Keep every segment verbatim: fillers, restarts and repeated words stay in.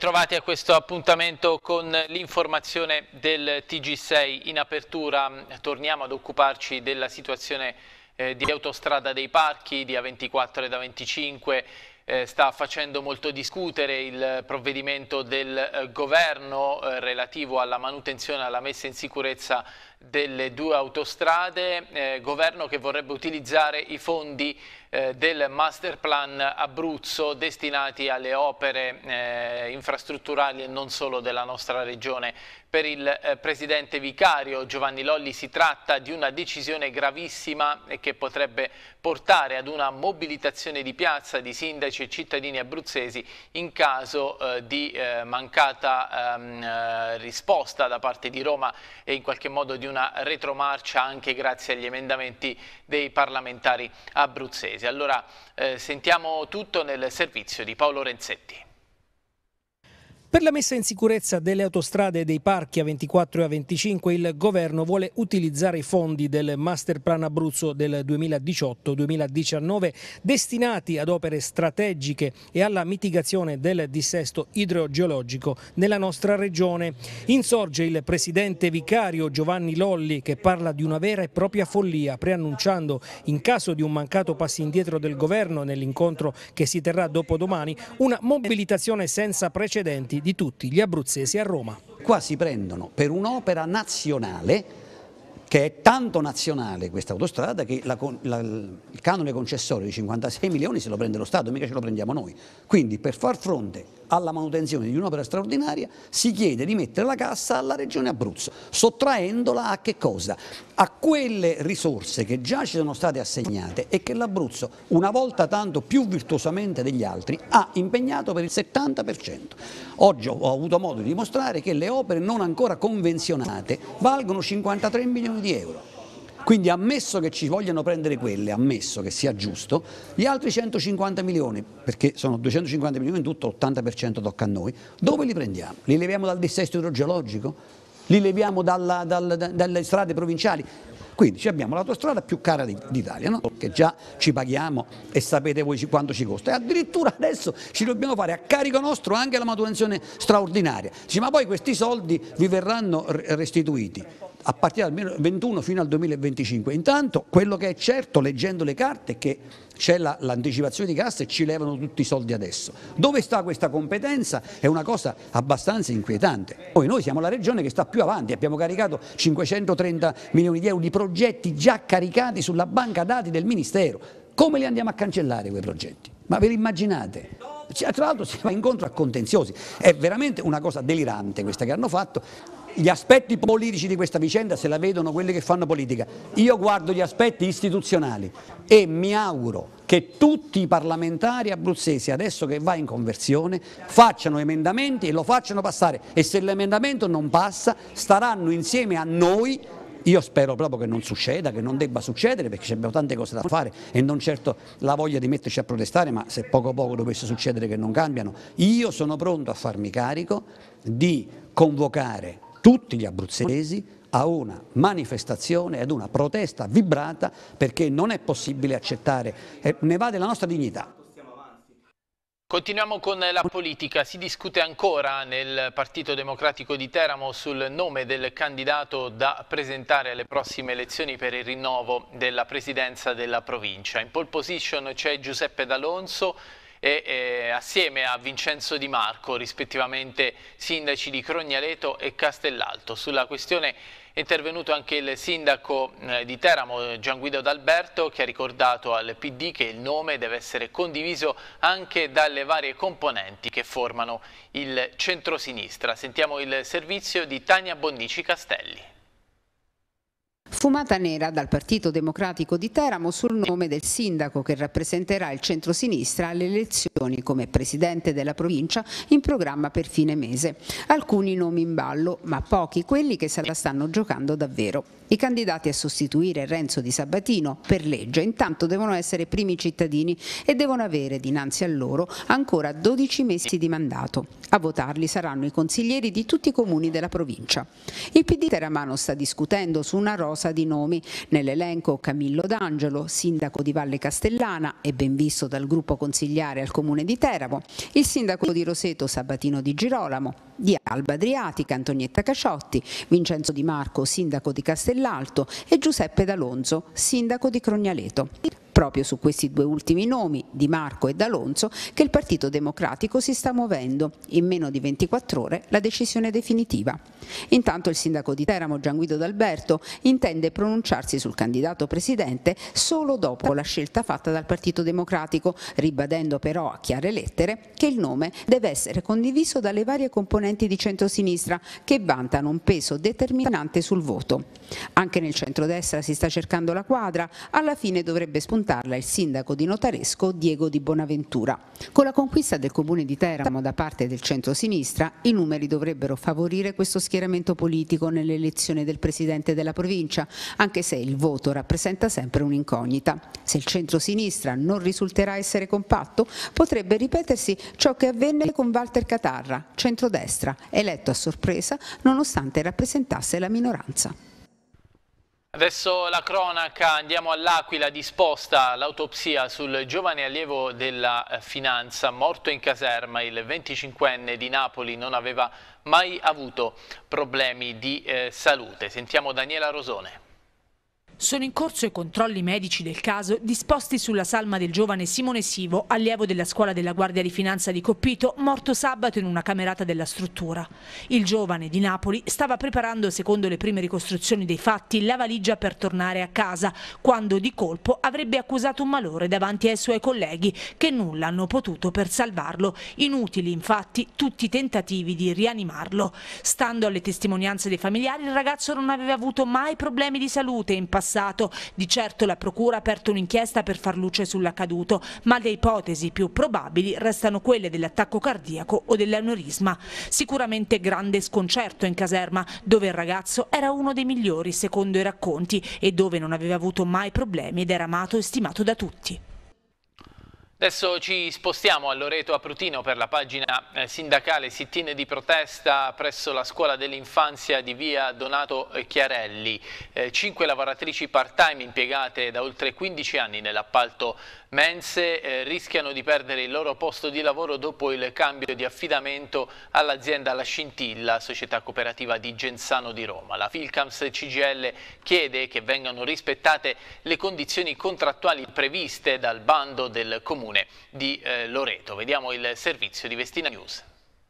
Bentrovati a questo appuntamento con l'informazione del T G sei. In apertura torniamo ad occuparci della situazione eh, di Autostrada dei Parchi, di A ventiquattro ed A venticinque. Eh, sta facendo molto discutere il provvedimento del eh, governo eh, relativo alla manutenzione e alla messa in sicurezza delle due autostrade, eh, governo che vorrebbe utilizzare i fondi eh, del Master Plan Abruzzo destinati alle opere eh, infrastrutturali e non solo della nostra regione. Per il eh, presidente vicario Giovanni Lolli si tratta di una decisione gravissima e che potrebbe portare ad una mobilitazione di piazza di sindaci e cittadini abruzzesi in caso eh, di eh, mancata ehm, eh, risposta da parte di Roma e in qualche modo di una retromarcia anche grazie agli emendamenti dei parlamentari abruzzesi. Allora eh, sentiamo tutto nel servizio di Paolo Renzetti. Per la messa in sicurezza delle autostrade dei parchi A ventiquattro e A venticinque il governo vuole utilizzare i fondi del Master Plan Abruzzo del duemiladiciotto duemiladiciannove destinati ad opere strategiche e alla mitigazione del dissesto idrogeologico nella nostra regione. Insorge il presidente vicario Giovanni Lolli che parla di una vera e propria follia, preannunciando in caso di un mancato passo indietro del governo nell'incontro che si terrà dopodomani una mobilitazione senza precedenti di tutti gli abruzzesi a Roma. Qua si prendono per un'opera nazionale, che è tanto nazionale questa autostrada, che la, la, il canone concessorio di cinquantasei milioni se lo prende lo Stato, mica ce lo prendiamo noi. Quindi per far fronte alla manutenzione di un'opera straordinaria si chiede di mettere la cassa alla Regione Abruzzo, sottraendola a che cosa? A quelle risorse che già ci sono state assegnate e che l'Abruzzo, una volta tanto più virtuosamente degli altri, ha impegnato per il settanta per cento. Oggi ho avuto modo di dimostrare che le opere non ancora convenzionate valgono cinquantatré milioni di euro. Quindi ammesso che ci vogliano prendere quelle, ammesso che sia giusto, gli altri centocinquanta milioni, perché sono duecentocinquanta milioni in tutto, l'ottanta per cento tocca a noi, dove li prendiamo? Li leviamo dal dissesto idrogeologico? Li leviamo dalla, dal, dalle strade provinciali? Quindi abbiamo l'autostrada più cara d'Italia, no? Che già ci paghiamo e sapete voi quanto ci costa. E addirittura adesso ci dobbiamo fare a carico nostro anche la manutenzione straordinaria. Dice, ma poi questi soldi vi verranno restituiti a partire dal duemilaventuno fino al duemilaventicinque. Intanto quello che è certo, leggendo le carte, è che c'è l'anticipazione di cassa e ci levano tutti i soldi adesso. Dove sta questa competenza? È una cosa abbastanza inquietante. Poi noi siamo la regione che sta più avanti, abbiamo caricato cinquecentotrenta milioni di euro di progetti già caricati sulla banca dati del Ministero. Come li andiamo a cancellare quei progetti? Ma ve li immaginate? Tra l'altro si va incontro a contenziosi. È veramente una cosa delirante questa che hanno fatto. Gli aspetti politici di questa vicenda se la vedono quelli che fanno politica. Io guardo gli aspetti istituzionali e mi auguro che tutti i parlamentari abruzzesi, adesso che va in conversione, facciano emendamenti e lo facciano passare, e se l'emendamento non passa staranno insieme a noi. Io spero proprio che non succeda, che non debba succedere, perché abbiamo tante cose da fare e non certo la voglia di metterci a protestare, ma se poco poco dovesse succedere che non cambiano, io sono pronto a farmi carico di convocare tutti gli abruzzesi a una manifestazione, ad una protesta vibrata, perché non è possibile accettare, eh, ne va della nostra dignità. Continuiamo con la politica. Si discute ancora nel Partito Democratico di Teramo sul nome del candidato da presentare alle prossime elezioni per il rinnovo della presidenza della provincia. In pole position c'è Giuseppe D'Alonso e eh, assieme a Vincenzo Di Marco, rispettivamente sindaci di Crognaleto e Castellalto. Sulla questione è intervenuto anche il sindaco eh, di Teramo, Gianguido D'Alberto, che ha ricordato al P D che il nome deve essere condiviso anche dalle varie componenti che formano il centrosinistra. Sentiamo il servizio di Tania Bonnici Castelli. Fumata nera dal Partito Democratico di Teramo sul nome del sindaco che rappresenterà il centrosinistra alle elezioni come presidente della provincia in programma per fine mese. Alcuni nomi in ballo, ma pochi quelli che se la stanno giocando davvero. I candidati a sostituire Renzo Di Sabatino per legge intanto devono essere primi cittadini e devono avere dinanzi a loro ancora dodici mesi di mandato. A votarli saranno i consiglieri di tutti i comuni della provincia. Il P D teramano sta discutendo su una rosa di nomi. Nell'elenco Camillo D'Angelo, sindaco di Valle Castellana e ben visto dal gruppo consigliare al comune di Teramo, il sindaco di Roseto Sabatino Di Girolamo, di Alba Adriatica Antonietta Caciotti, Vincenzo Di Marco, sindaco di Castellalto e Giuseppe D'Alonso, sindaco di Crognaleto. Proprio su questi due ultimi nomi, Di Marco e D'Alonso, che il Partito Democratico si sta muovendo. In meno di ventiquattro ore la decisione definitiva. Intanto il sindaco di Teramo, Gianguido D'Alberto, intende pronunciarsi sul candidato presidente solo dopo la scelta fatta dal Partito Democratico, ribadendo però a chiare lettere che il nome deve essere condiviso dalle varie componenti di centrosinistra che vantano un peso determinante sul voto. Anche nel centrodestra si sta cercando la quadra, alla fine dovrebbe spuntarla il sindaco di Notaresco Diego Di Bonaventura. Con la conquista del comune di Teramo da parte del centrosinistra, i numeri dovrebbero favorire questo schieramento politico nell'elezione del presidente della provincia, anche se il voto rappresenta sempre un'incognita. Se il centrosinistra non risulterà essere compatto, potrebbe ripetersi ciò che avvenne con Walter Catarra, centrodestra, eletto a sorpresa nonostante rappresentasse la minoranza. Adesso la cronaca, andiamo all'Aquila, disposta l'autopsia sul giovane allievo della finanza morto in caserma. Il venticinquenne di Napoli non aveva mai avuto problemi di eh, salute. Sentiamo Daniela Rosone. Sono in corso i controlli medici del caso disposti sulla salma del giovane Simone Sivo, allievo della scuola della Guardia di Finanza di Coppito, morto sabato in una camerata della struttura. Il giovane di Napoli stava preparando, secondo le prime ricostruzioni dei fatti, la valigia per tornare a casa, quando di colpo avrebbe accusato un malore davanti ai suoi colleghi che nulla hanno potuto per salvarlo. Inutili infatti tutti i tentativi di rianimarlo. Stando alle testimonianze dei familiari, il ragazzo non aveva avuto mai problemi di salute in passato. Di certo la procura ha aperto un'inchiesta per far luce sull'accaduto, ma le ipotesi più probabili restano quelle dell'attacco cardiaco o dell'aneurisma. Sicuramente grande sconcerto in caserma, dove il ragazzo era uno dei migliori secondo i racconti e dove non aveva avuto mai problemi ed era amato e stimato da tutti. Adesso ci spostiamo a Loreto Aprutino per la pagina eh, sindacale sit-in di protesta presso la scuola dell'infanzia di via Donato Chiarelli. Eh, cinque lavoratrici part-time impiegate da oltre quindici anni nell'appalto mense eh, rischiano di perdere il loro posto di lavoro dopo il cambio di affidamento all'azienda La Scintilla, società cooperativa di Genzano di Roma. La Filcams C G I L chiede che vengano rispettate le condizioni contrattuali previste dal bando del comune di eh, Loreto. Vediamo il servizio di Vestina News.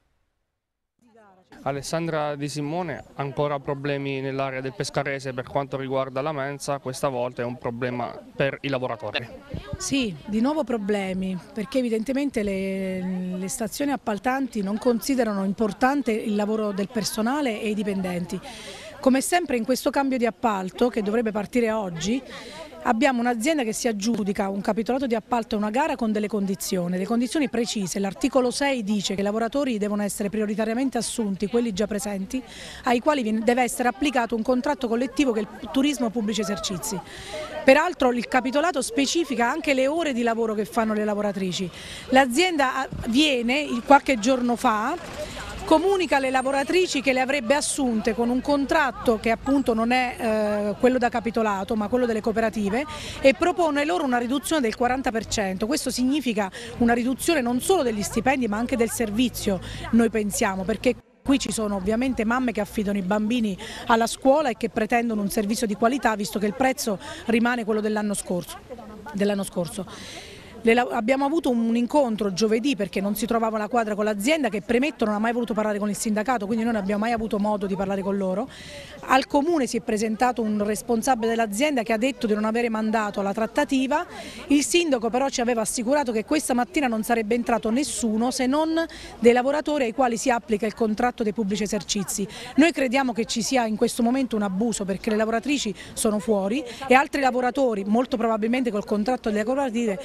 Alessandra Di Simone, ancora problemi nell'area del Pescarese per quanto riguarda la mensa, questa volta è un problema per i lavoratori. Sì, di nuovo problemi, perché evidentemente le, le stazioni appaltanti non considerano importante il lavoro del personale e i dipendenti. Come sempre in questo cambio di appalto, che dovrebbe partire oggi, abbiamo un'azienda che si aggiudica un capitolato di appalto a una gara con delle condizioni, le condizioni precise. L'articolo sei dice che i lavoratori devono essere prioritariamente assunti, quelli già presenti, ai quali deve essere applicato un contratto collettivo che è il turismo pubblici esercizi. Peraltro il capitolato specifica anche le ore di lavoro che fanno le lavoratrici. L'azienda viene qualche giorno fa, comunica alle lavoratrici che le avrebbe assunte con un contratto che appunto non è eh, quello da capitolato ma quello delle cooperative e propone loro una riduzione del quaranta per cento. Questo significa una riduzione non solo degli stipendi ma anche del servizio, noi pensiamo, perché qui ci sono ovviamente mamme che affidano i bambini alla scuola e che pretendono un servizio di qualità visto che il prezzo rimane quello dell'anno scorso. dell'anno scorso. Le, abbiamo avuto un incontro giovedì perché non si trovava la quadra con l'azienda, che premetto non ha mai voluto parlare con il sindacato, quindi noi non abbiamo mai avuto modo di parlare con loro. Al comune si è presentato un responsabile dell'azienda che ha detto di non avere mandato alla trattativa. Il sindaco però ci aveva assicurato che questa mattina non sarebbe entrato nessuno se non dei lavoratori ai quali si applica il contratto dei pubblici esercizi. Noi crediamo che ci sia in questo momento un abuso perché le lavoratrici sono fuori e altri lavoratori, molto probabilmente col contratto delle cooperative, stanno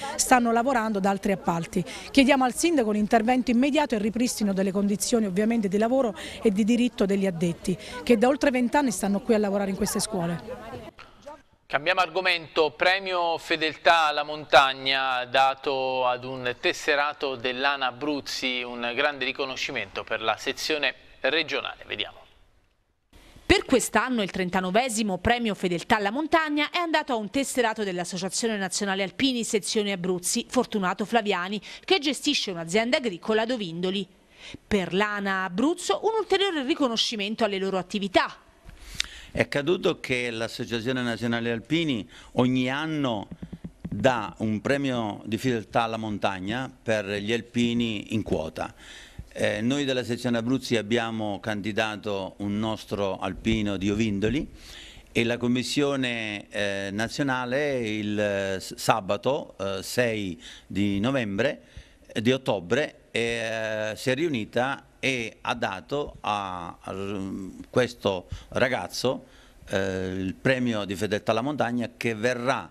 stanno lavorando da altri appalti. Chiediamo al sindaco l'intervento immediato e il ripristino delle condizioni ovviamente di lavoro e di diritto degli addetti, che da oltre vent'anni stanno qui a lavorare in queste scuole. Cambiamo argomento, premio Fedeltà alla Montagna dato ad un tesserato dell'A N A Abruzzi, un grande riconoscimento per la sezione regionale, vediamo. Per quest'anno il trentanovesimo premio Fedeltà alla Montagna è andato a un tesserato dell'Associazione Nazionale Alpini Sezione Abruzzi, Fortunato Flaviani, che gestisce un'azienda agricola ad Ovindoli. Per l'A N A Abruzzo un ulteriore riconoscimento alle loro attività. È accaduto che l'Associazione Nazionale Alpini ogni anno dà un premio di fedeltà alla montagna per gli alpini in quota. Eh, noi della sezione Abruzzi abbiamo candidato un nostro alpino di Ovindoli e la Commissione eh, nazionale il eh, sabato eh, sei di novembre, eh, di ottobre eh, si è riunita e ha dato a, a questo ragazzo eh, il premio di fedeltà alla montagna che verrà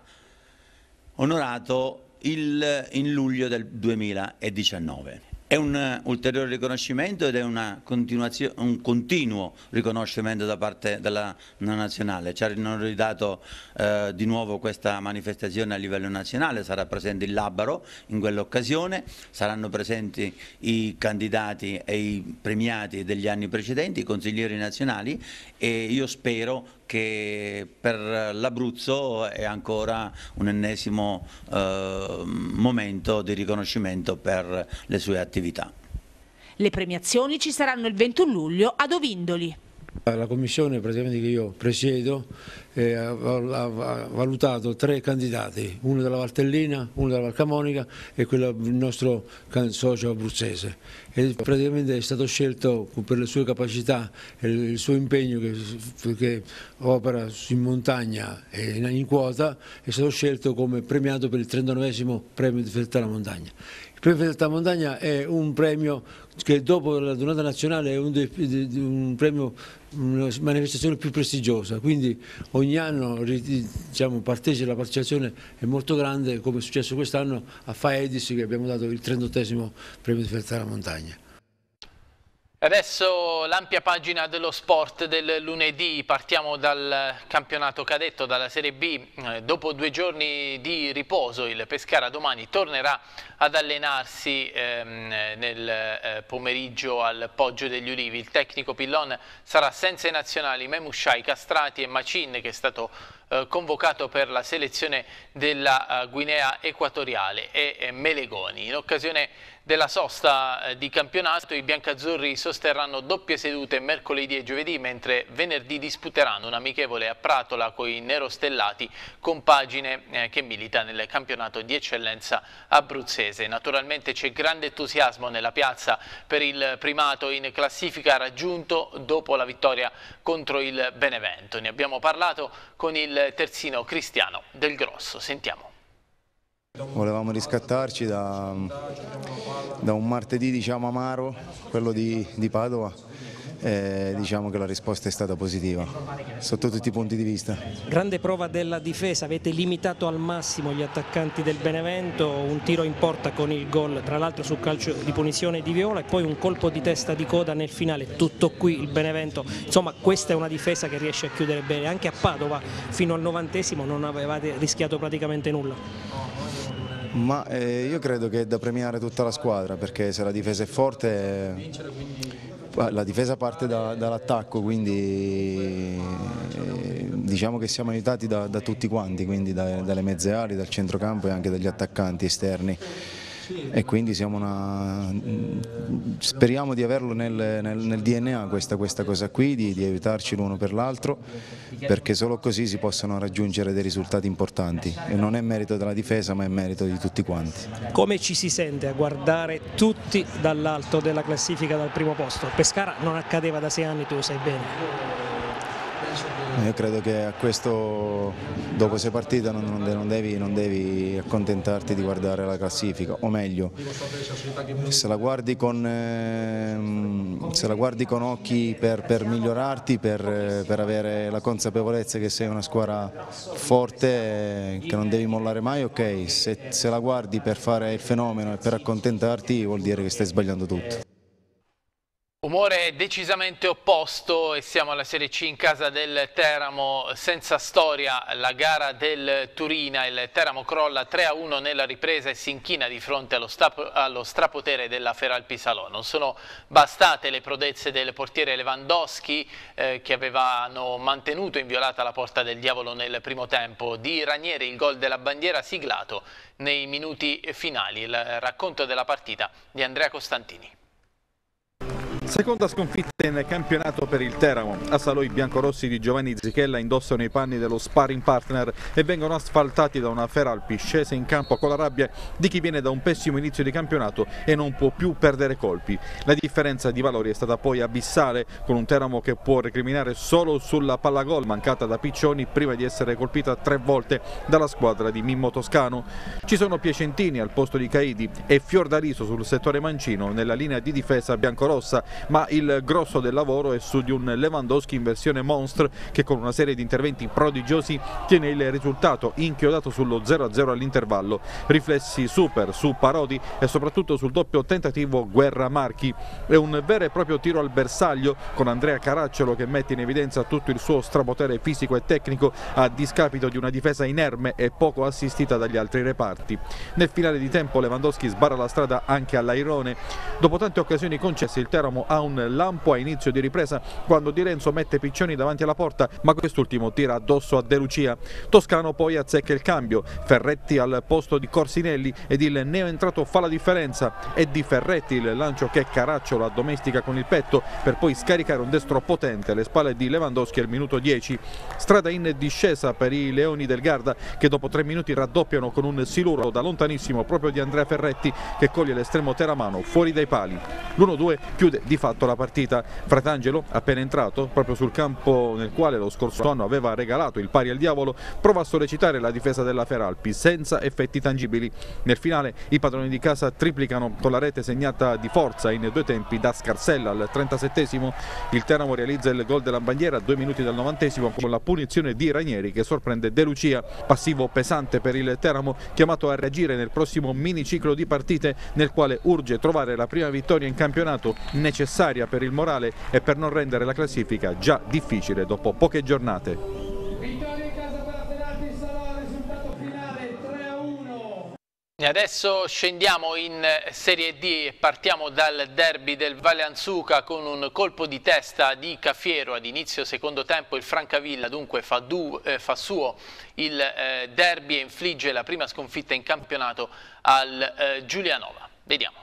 onorato il, in luglio del duemiladiciannove. È un ulteriore riconoscimento ed è una continuazione, un continuo riconoscimento da parte della nazionale. Ci hanno ridato eh, di nuovo questa manifestazione a livello nazionale, sarà presente il Labaro in quell'occasione, saranno presenti i candidati e i premiati degli anni precedenti, i consiglieri nazionali, e io spero che per l'Abruzzo è ancora un ennesimo eh, momento di riconoscimento per le sue attività. Le premiazioni ci saranno il ventuno luglio ad Ovindoli. La commissione praticamente che io presiedo eh, ha, ha valutato tre candidati, uno della Valtellina, uno della Valcamonica e quello il nostro socio abruzzese. E praticamente è stato scelto per le sue capacità e il suo impegno che, che opera in montagna e in quota, è stato scelto come premiato per il trentanovesimo premio di fedeltà alla montagna. Il premio fedeltà alla montagna è un premio che dopo la giornata nazionale è un, de, de, un premio, una manifestazione più prestigiosa, quindi ogni anno diciamo, partecipa, la partecipazione è molto grande, come è successo quest'anno a Faedis che abbiamo dato il trentottesimo premio di fedeltà alla montagna. Adesso l'ampia pagina dello sport del lunedì, partiamo dal campionato cadetto, dalla Serie B. Eh, dopo due giorni di riposo il Pescara domani tornerà ad allenarsi ehm, nel eh, pomeriggio al Poggio degli Ulivi. Il tecnico Pillon sarà senza i nazionali Memushai, Castrati e Macin, che è stato eh, convocato per la selezione della uh, Guinea Equatoriale, e eh, Melegoni. In occasione della sosta di campionato i biancazzurri sosterranno doppie sedute mercoledì e giovedì, mentre venerdì disputeranno un amichevole a Pratola con i nerostellati, compagine eh, che milita nel campionato di eccellenza abruzzese. Naturalmente c'è grande entusiasmo nella piazza per il primato in classifica raggiunto dopo la vittoria contro il Benevento. Ne abbiamo parlato con il terzino Cristiano Del Grosso. Sentiamo. Volevamo riscattarci da, da un martedì diciamo amaro, quello di, di Padova, e diciamo che la risposta è stata positiva sotto tutti i punti di vista. Grande prova della difesa, avete limitato al massimo gli attaccanti del Benevento, un tiro in porta con il gol tra l'altro sul calcio di punizione di Viola e poi un colpo di testa di coda nel finale. Tutto qui il Benevento, insomma questa è una difesa che riesce a chiudere bene. Anche a Padova fino al novantesimo non avevate rischiato praticamente nulla. Ma eh, io credo che è da premiare tutta la squadra, perché se la difesa è forte, eh, la difesa parte da, dall'attacco, quindi eh, diciamo che siamo aiutati da, da tutti quanti, quindi da, dalle mezze ali, dal centrocampo e anche dagli attaccanti esterni. E quindi siamo una... speriamo di averlo nel, nel, nel D N A questa, questa cosa qui, di, di aiutarci l'uno per l'altro, perché solo così si possono raggiungere dei risultati importanti e non è merito della difesa ma è merito di tutti quanti. Come ci si sente a guardare tutti dall'alto della classifica dal primo posto? Pescara non accadeva da sei anni, tu lo sai bene. Io credo che a questo, dopo sei partite, non, non, devi, non devi accontentarti di guardare la classifica, o meglio, se la guardi con, eh, se la guardi con occhi per, per migliorarti, per, per avere la consapevolezza che sei una squadra forte, che non devi mollare mai, ok, se, se la guardi per fare il fenomeno e per accontentarti vuol dire che stai sbagliando tutto. Umore decisamente opposto e siamo alla Serie C in casa del Teramo, senza storia la gara del Turina, il Teramo crolla tre a uno nella ripresa e si inchina di fronte allo, allo strapotere della Feralpi Salò. Non sono bastate le prodezze del portiere Lewandowski eh, che avevano mantenuto inviolata la porta del diavolo nel primo tempo, di Ranieri il gol della bandiera siglato nei minuti finali. Il racconto della partita di Andrea Costantini. Seconda sconfitta in campionato per il Teramo. A Salò i biancorossi di Giovanni Zichella indossano i panni dello sparring partner e vengono asfaltati da una Feralpi scesa in campo con la rabbia di chi viene da un pessimo inizio di campionato e non può più perdere colpi. La differenza di valori è stata poi abissale, con un Teramo che può recriminare solo sulla palla gol mancata da Piccioni prima di essere colpita tre volte dalla squadra di Mimmo Toscano. Ci sono Piacentini al posto di Caidi e Fiordaliso sul settore mancino nella linea di difesa biancorossa, ma il grosso del lavoro è su di un Lewandowski in versione monster che con una serie di interventi prodigiosi tiene il risultato inchiodato sullo zero a zero all'intervallo. Riflessi super su Parodi e soprattutto sul doppio tentativo Guerra Marchi. È un vero e proprio tiro al bersaglio con Andrea Caracciolo che mette in evidenza tutto il suo strapotere fisico e tecnico a discapito di una difesa inerme e poco assistita dagli altri reparti. Nel finale di tempo Lewandowski sbarra la strada anche all'Airone. Dopo tante occasioni concesse il Teramo ha un lampo a inizio di ripresa quando Di Renzo mette Piccioni davanti alla porta, ma quest'ultimo tira addosso a De Lucia. Toscano poi azzecca il cambio, Ferretti al posto di Corsinelli ed il neoentrato fa la differenza. È di Ferretti il lancio che Caracciolo addomestica con il petto per poi scaricare un destro potente alle spalle di Lewandowski al minuto dieci. Strada in discesa per i Leoni del Garda che dopo tre minuti raddoppiano con un siluro da lontanissimo proprio di Andrea Ferretti che coglie l'estremo teramano fuori dai pali. l'uno due chiude di fatto la partita. Fratangelo, appena entrato, proprio sul campo nel quale lo scorso anno aveva regalato il pari al diavolo, prova a sollecitare la difesa della Feralpi senza effetti tangibili. Nel finale i padroni di casa triplicano con la rete segnata di forza in due tempi da Scarsella al trentasettesimo. Il Teramo realizza il gol della bandiera a due minuti dal novantesimo con la punizione di Ranieri che sorprende De Lucia. Passivo pesante per il Teramo, chiamato a reagire nel prossimo miniciclo di partite nel quale urge trovare la prima vittoria in campionato necessaria per il morale e per non rendere la classifica già difficile dopo poche giornate. E adesso scendiamo in Serie D e partiamo dal derby del Valle Anzuca con un colpo di testa di Cafiero ad inizio secondo tempo. Il Francavilla dunque fa, du, eh, fa suo il eh, derby e infligge la prima sconfitta in campionato al eh, Giulianova. Vediamo.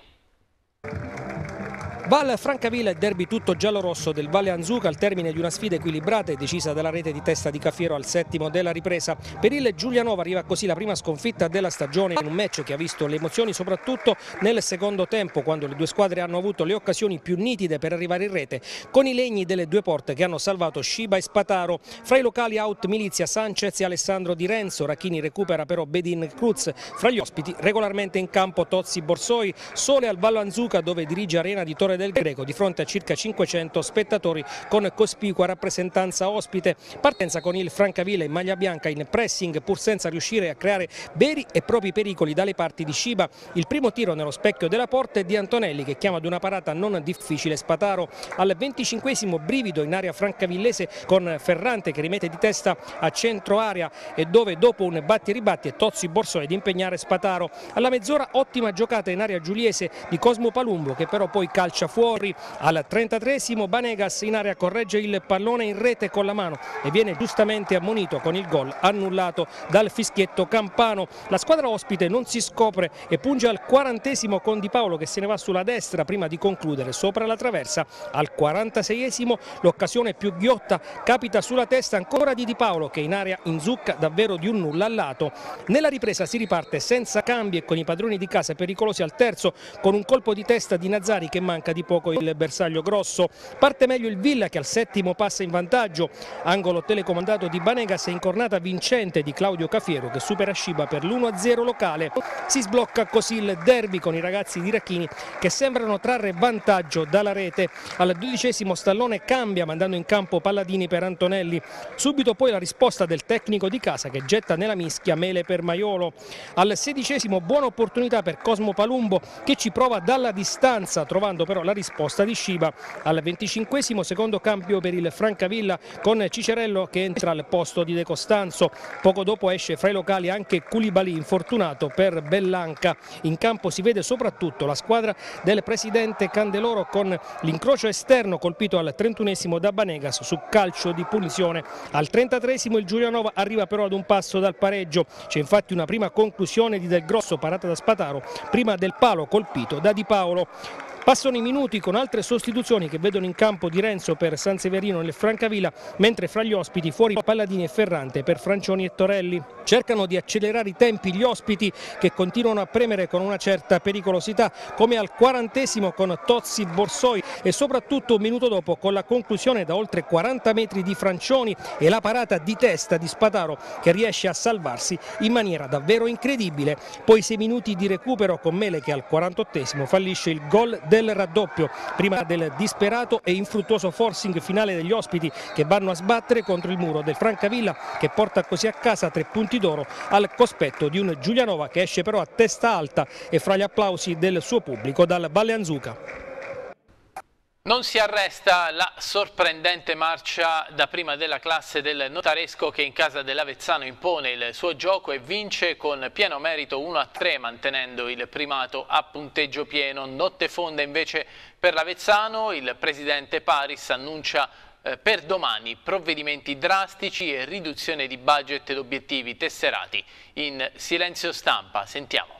Val Francavilla e derby tutto giallorosso del Valle Anzuca al termine di una sfida equilibrata e decisa dalla rete di testa di Cafiero al settimo della ripresa. Per il Giulianova arriva così la prima sconfitta della stagione in un match che ha visto le emozioni soprattutto nel secondo tempo, quando le due squadre hanno avuto le occasioni più nitide per arrivare in rete, con i legni delle due porte che hanno salvato Sciba e Spataro. Fra i locali out Milizia Sanchez e Alessandro Di Renzo, Racchini recupera però Bedin Cruz. Fra gli ospiti regolarmente in campo Tozzi Borsoi, sole al Valle Anzuca dove dirige Arena di Torre del Greco di fronte a circa cinquecento spettatori con cospicua rappresentanza ospite. Partenza con il Francavilla in maglia bianca in pressing pur senza riuscire a creare veri e propri pericoli dalle parti di Sciba. Il primo tiro nello specchio della porta è di Antonelli che chiama ad una parata non difficile Spataro. Al venticinquesimo brivido in area francavillese con Ferrante che rimette di testa a centro area e dove dopo un batti e ribatti è Tozzi Borsoi ad impegnare Spataro. Alla mezz'ora ottima giocata in area giuliese di Cosmo Palumbo che però poi calcia fuori. Al trentatreesimo Banegas in area corregge il pallone in rete con la mano e viene giustamente ammonito con il gol annullato dal fischietto campano. La squadra ospite non si scopre e punge al quarantesimo con Di Paolo che se ne va sulla destra prima di concludere sopra la traversa. Al quarantaseiesimo l'occasione più ghiotta capita sulla testa ancora di Di Paolo che in area inzucca davvero di un nulla al lato. Nella ripresa si riparte senza cambi e con i padroni di casa pericolosi al terzo con un colpo di testa di Nazzari che manca di poco il bersaglio grosso. Parte meglio il Villa che al settimo passa in vantaggio. Angolo telecomandato di Banegas e incornata vincente di Claudio Cafiero che supera Sciba per l'uno a zero locale. Si sblocca così il derby con i ragazzi di Racchini che sembrano trarre vantaggio dalla rete. Al dodicesimo Stallone cambia mandando in campo Palladini per Antonelli. Subito poi la risposta del tecnico di casa che getta nella mischia Mele per Maiolo. Al sedicesimo buona opportunità per Cosmo Palumbo che ci prova dalla distanza trovando però la risposta di Sciba. Al venticinquesimo secondo cambio per il Francavilla con Cicerello che entra al posto di De Costanzo. Poco dopo esce fra i locali anche Koulibaly infortunato per Bellanca. In campo si vede soprattutto la squadra del presidente Candeloro con l'incrocio esterno colpito al trentunesimo da Banegas su calcio di punizione. Al trentatreesimo il Giulianova arriva però ad un passo dal pareggio. C'è infatti una prima conclusione di Del Grosso parata da Spataro prima del palo colpito da Di Paolo. Passano i minuti con altre sostituzioni che vedono in campo Di Renzo per Sanseverino nel Francavilla, mentre fra gli ospiti fuori Palladini e Ferrante per Francioni e Torelli. Cercano di accelerare i tempi gli ospiti che continuano a premere con una certa pericolosità, come al quarantesimo con Tozzi Borsoi e soprattutto un minuto dopo con la conclusione da oltre quaranta metri di Francioni e la parata di testa di Spataro che riesce a salvarsi in maniera davvero incredibile. Poi sei minuti di recupero con Mele che al quarantottesimo fallisce il gol del raddoppio prima del disperato e infruttuoso forcing finale degli ospiti che vanno a sbattere contro il muro del Francavilla che porta così a casa tre punti d'oro al cospetto di un Giulianova che esce però a testa alta e fra gli applausi del suo pubblico dal Valle Anzuca. Non si arresta la sorprendente marcia da prima della classe del Notaresco che in casa dell'Avezzano impone il suo gioco e vince con pieno merito uno a tre mantenendo il primato a punteggio pieno. Notte fonda invece per l'Avezzano, il presidente Paris annuncia eh, per domani provvedimenti drastici e riduzione di budget ed obiettivi tesserati. In silenzio stampa sentiamo.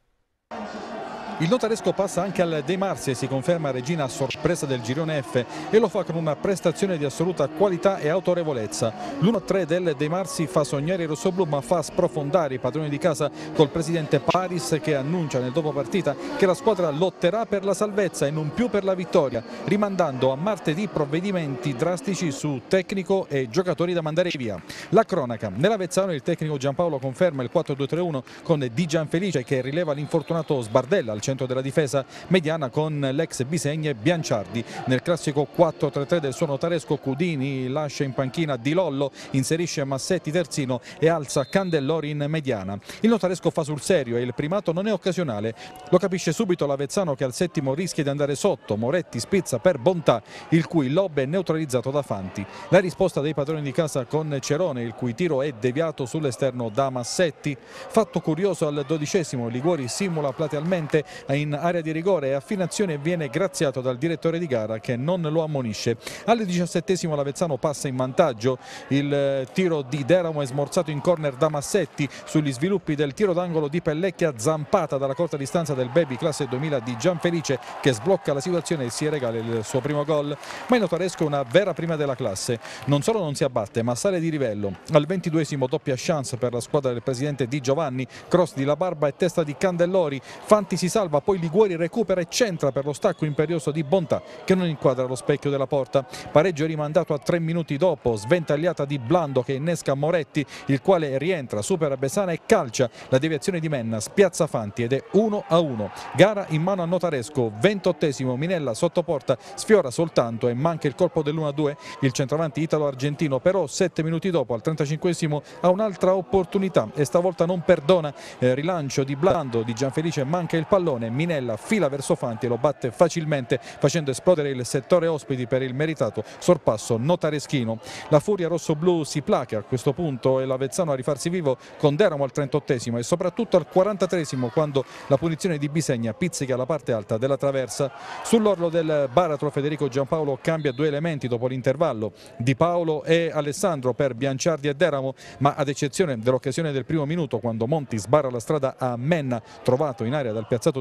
Il Notaresco passa anche al De Marsi e si conferma regina a sorpresa del girone F e lo fa con una prestazione di assoluta qualità e autorevolezza. l'uno a tre del De Marsi fa sognare i rossoblù ma fa sprofondare i padroni di casa col presidente Paris che annuncia nel dopopartita che la squadra lotterà per la salvezza e non più per la vittoria, rimandando a martedì provvedimenti drastici su tecnico e giocatori da mandare via. La cronaca: nell'Avezzano il tecnico Giampaolo conferma il quattro due tre uno con Di Gianfelice che rileva l'infortunato Sbardella al centro della difesa mediana con l'ex Bisegna e Bianciardi. Nel classico quattro tre tre del suo Notaresco Cudini lascia in panchina Di Lollo, inserisce Massetti terzino e alza Candellori in mediana. Il Notaresco fa sul serio e il primato non è occasionale, lo capisce subito l'Avezzano che al settimo rischia di andare sotto. Moretti spizza per Bontà il cui lob è neutralizzato da Fanti. La risposta dei padroni di casa con Cerone il cui tiro è deviato sull'esterno da Massetti. Fatto curioso al dodicesimo Liguori simula platealmente in area di rigore e a fine azione viene graziato dal direttore di gara che non lo ammonisce. Al diciassettesimo l'Avezzano passa in vantaggio, il tiro di Deramo è smorzato in corner da Massetti sugli sviluppi del tiro d'angolo di Pellecchia, zampata dalla corta distanza del baby classe duemila di Gianfelice che sblocca la situazione e si regala il suo primo gol. Ma il Notaresco è una vera prima della classe, non solo non si abbatte ma sale di livello. Al ventiduesimo doppia chance per la squadra del presidente Di Giovanni, cross di La Barba e testa di Candellori, Fanti si salva, poi Liguori recupera e centra per lo stacco imperioso di Bontà che non inquadra lo specchio della porta. Pareggio rimandato a tre minuti dopo, sventagliata di Blando che innesca Moretti il quale rientra, supera Besana e calcia. La deviazione di Menna spiazza Fanti ed è uno a uno. Gara in mano a Notaresco, ventottesimo Minella sotto porta, sfiora soltanto e manca il colpo dell'uno a due. Il centravanti italo-argentino però sette minuti dopo al trentacinquesimo ha un'altra opportunità e stavolta non perdona. Eh, rilancio di Blando, di Gianfelice manca il pallone. Minella fila verso Fanti e lo batte facilmente facendo esplodere il settore ospiti per il meritato sorpasso notareschino. La furia rossoblù si placa a questo punto e l'Avezzano a rifarsi vivo con Deramo al trentottesimo e soprattutto al quarantatreesimo quando la punizione di Bisegna pizzica la parte alta della traversa. Sull'orlo del baratro Federico Giampaolo cambia due elementi dopo l'intervallo, Di Paolo e Alessandro per Bianciardi e Deramo, ma ad eccezione dell'occasione del primo minuto quando Monti sbarra la strada a Menna trovato in area dal piazzato di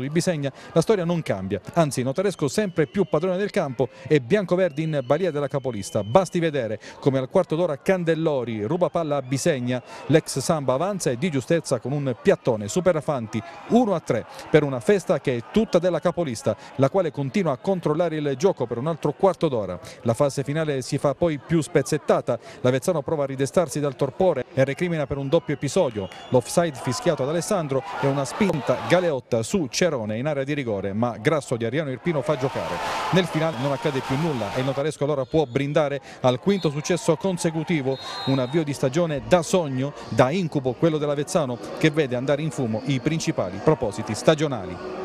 di Bisegna la storia non cambia, anzi Notaresco sempre più padrone del campo e biancoverdi in balia della capolista. Basti vedere come al quarto d'ora Candellori ruba palla a Bisegna, l'ex Samba avanza e di giustezza con un piattone super afanti uno a tre per una festa che è tutta della capolista, la quale continua a controllare il gioco per un altro quarto d'ora. La fase finale si fa poi più spezzettata, l'Avezzano prova a ridestarsi dal torpore e recrimina per un doppio episodio, l'offside fischiato ad Alessandro e una spinta Galeotta su Cerone in area di rigore, ma Grasso di Ariano Irpino fa giocare. Nel finale non accade più nulla e il Notaresco allora può brindare al quinto successo consecutivo, un avvio di stagione da sogno, da incubo quello dell'Avezzano, che vede andare in fumo i principali propositi stagionali.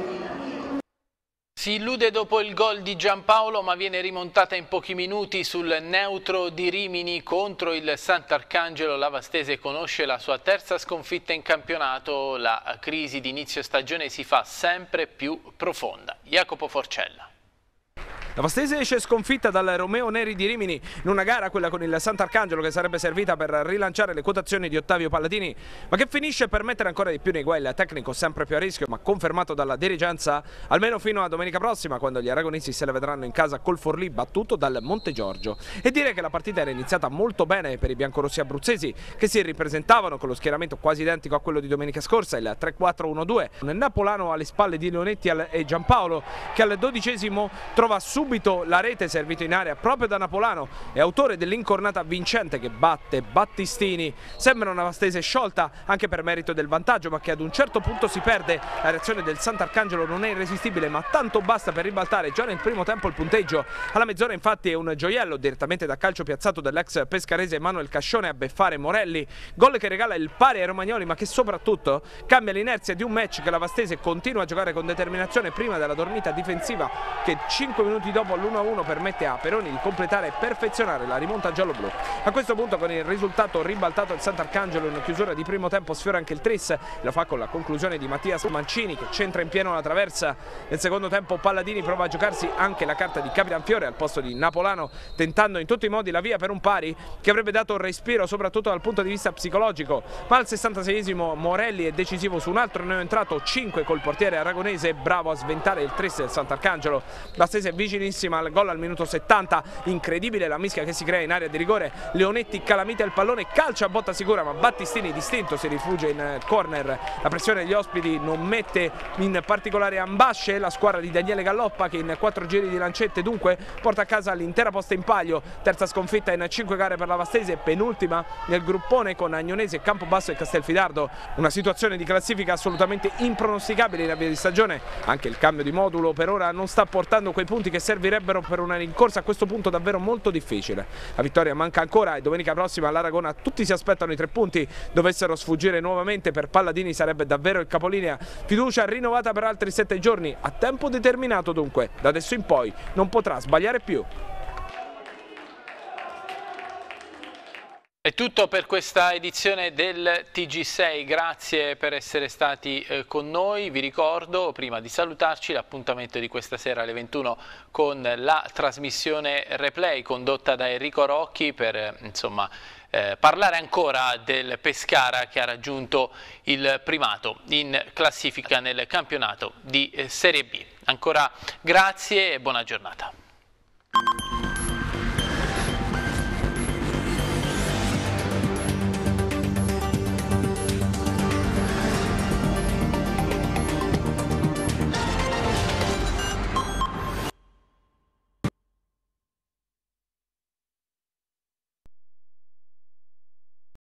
Si illude dopo il gol di Giampaolo, ma viene rimontata in pochi minuti sul neutro di Rimini contro il Sant'Arcangelo. La Vastese conosce la sua terza sconfitta in campionato, la crisi di inizio stagione si fa sempre più profonda. Jacopo Forcella. La Vastese esce sconfitta dal Romeo Neri di Rimini in una gara, quella con il Sant'Arcangelo, che sarebbe servita per rilanciare le quotazioni di Ottavio Palladini, ma che finisce per mettere ancora di più nei guai il tecnico, sempre più a rischio ma confermato dalla dirigenza almeno fino a domenica prossima, quando gli aragonesi se la vedranno in casa col Forlì battuto dal Montegiorgio. E dire che la partita era iniziata molto bene per i biancorossi abruzzesi, che si ripresentavano con lo schieramento quasi identico a quello di domenica scorsa, il tre quattro uno due, un napolano alle spalle di Leonetti e Giampaolo, che al dodicesimo trova subito subito la rete servito in area proprio da Napolano e autore dell'incornata vincente che batte Battistini. Sembra una Vastese sciolta anche per merito del vantaggio, ma che ad un certo punto si perde. La reazione del Sant'Arcangelo non è irresistibile, ma tanto basta per ribaltare già nel primo tempo il punteggio. Alla mezz'ora infatti è un gioiello direttamente da calcio piazzato dall'ex pescarese Emanuel Cascione a beffare Morelli, gol che regala il pari ai romagnoli, ma che soprattutto cambia l'inerzia di un match che la Vastese continua a giocare con determinazione prima della dormita difensiva, che cinque minuti dopo all'uno a uno permette a Peroni di completare e perfezionare la rimonta giallo-blu. A questo punto, con il risultato ribaltato, il Sant'Arcangelo in chiusura di primo tempo sfiora anche il tris, lo fa con la conclusione di Mattias Mancini, che centra in pieno la traversa. Nel secondo tempo Palladini prova a giocarsi anche la carta di Capitanfiore al posto di Napolano, tentando in tutti i modi la via per un pari che avrebbe dato un respiro soprattutto dal punto di vista psicologico, ma al sessantaseiesimo Morelli è decisivo su un altro neoentrato, cinque col portiere aragonese, bravo a sventare il tris del Sant'Arcangelo. Vastese è vicinissima al gol al minuto settanta, incredibile la mischia che si crea in area di rigore. Leonetti calamita il pallone, calcia a botta sicura, ma Battistini distinto si rifugia in corner. La pressione degli ospiti non mette in particolare ambasce la squadra di Daniele Galloppa, che in quattro giri di lancette dunque porta a casa l'intera posta in palio. Terza sconfitta in cinque gare per la Vastese, penultima nel gruppone con Agnonese, Campobasso e Castelfidardo. Una situazione di classifica assolutamente impronosticabile in avvio di stagione. Anche il cambio di modulo per ora non sta portando quei punti che servirebbero per una rincorsa a questo punto davvero molto difficile. La vittoria manca ancora e domenica prossima all'Aragona tutti si aspettano i tre punti. Dovessero sfuggire nuovamente per Palladini sarebbe davvero il capolinea. Fiducia rinnovata per altri sette giorni, a tempo determinato dunque. Da adesso in poi non potrà sbagliare più. È tutto per questa edizione del T G sei, grazie per essere stati eh, con noi. Vi ricordo, prima di salutarci, l'appuntamento di questa sera alle ventuno con la trasmissione replay condotta da Enrico Rocchi per eh, insomma, eh, parlare ancora del Pescara, che ha raggiunto il primato in classifica nel campionato di eh, Serie B. Ancora grazie e buona giornata.